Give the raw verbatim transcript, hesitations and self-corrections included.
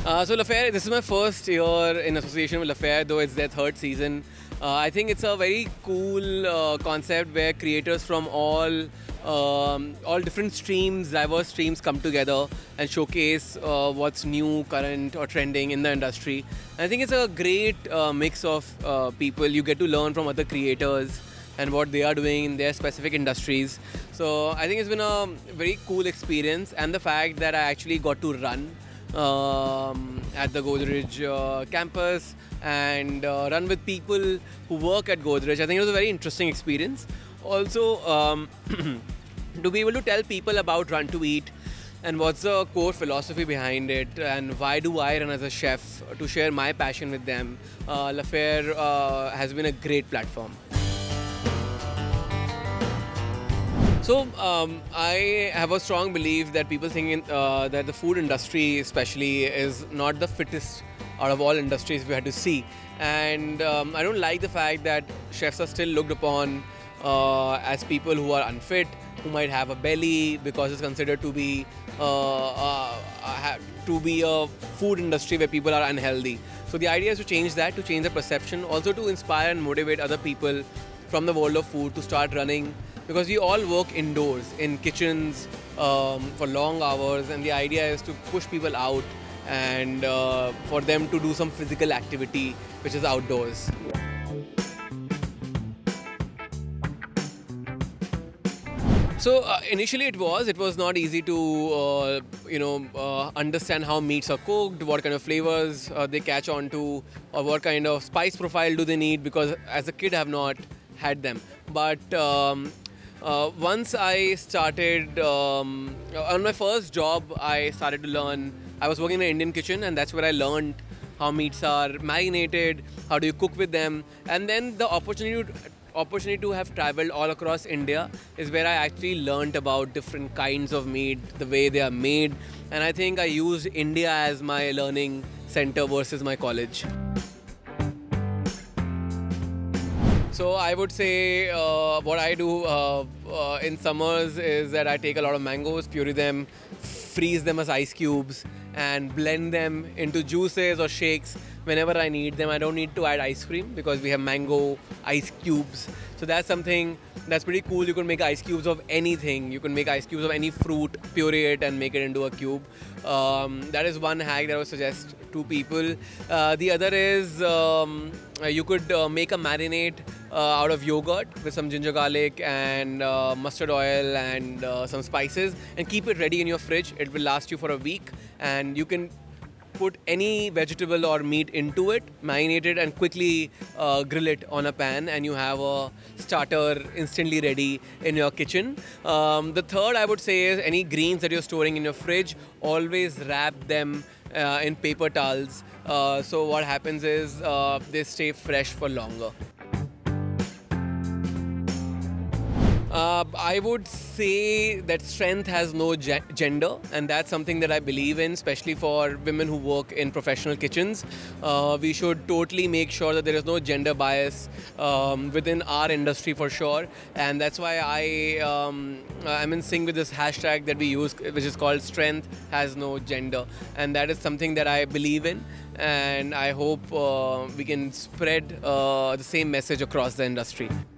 Uh, so Lafayette, this is my first year in association with Lafayette, though it's their third season. Uh, I think it's a very cool uh, concept where creators from all um, all different streams, diverse streams come together and showcase uh, what's new, current or trending in the industry. And I think it's a great uh, mix of uh, people. You get to learn from other creators and what they are doing in their specific industries. So I think it's been a very cool experience, and the fact that I actually got to run um, at the Godrej uh, campus and uh, run with people who work at Godrej. I think it was a very interesting experience. Also, um, to be able to tell people about Run to Eat and what's the core philosophy behind it and why do I run as a chef, to share my passion with them. Uh, Lafayette uh, has been a great platform. So um, I have a strong belief that people think in, uh, that the food industry especially is not the fittest out of all industries we had to see, and um, I don't like the fact that chefs are still looked upon uh, as people who are unfit, who might have a belly because it's considered to be uh, uh, to be a food industry where people are unhealthy. So the idea is to change that, to change the perception, also to inspire and motivate other people from the world of food to start running. Because we all work indoors, in kitchens, um, for long hours, and the idea is to push people out and uh, for them to do some physical activity which is outdoors. So uh, initially it was, it was not easy to, uh, you know, uh, understand how meats are cooked, what kind of flavors uh, they catch on to, or what kind of spice profile do they need, because as a kid I have not had them. But um, Uh, once I started, um, on my first job, I started to learn, I was working in an Indian kitchen, and that's where I learned how meats are marinated, how do you cook with them. And then the opportunity to, opportunity to have traveled all across India is where I actually learned about different kinds of meat, the way they are made. And I think I used India as my learning center versus my college. So I would say uh, what I do uh, uh, in summers is that I take a lot of mangoes, puree them, freeze them as ice cubes, and blend them into juices or shakes whenever I need them. I don't need to add ice cream because we have mango ice cubes. So that's something that's pretty cool. You can make ice cubes of anything. You can make ice cubes of any fruit, puree it and make it into a cube. Um, that is one hack that I would suggest to people. Uh, the other is um, you could uh, make a marinade Uh, out of yogurt with some ginger garlic and uh, mustard oil and uh, some spices, and keep it ready in your fridge. It will last you for a week, and you can put any vegetable or meat into it, marinate it, and quickly uh, grill it on a pan, and you have a starter instantly ready in your kitchen. Um, the third I would say is any greens that you're storing in your fridge, always wrap them uh, in paper towels. Uh, so what happens is uh, they stay fresh for longer. Uh, I would say that strength has no ge gender, and that's something that I believe in, especially for women who work in professional kitchens. Uh, we should totally make sure that there is no gender bias um, within our industry for sure, and that's why I um, I'm in sync with this hashtag that we use, which is called Strength Has No Gender, and that is something that I believe in, and I hope uh, we can spread uh, the same message across the industry.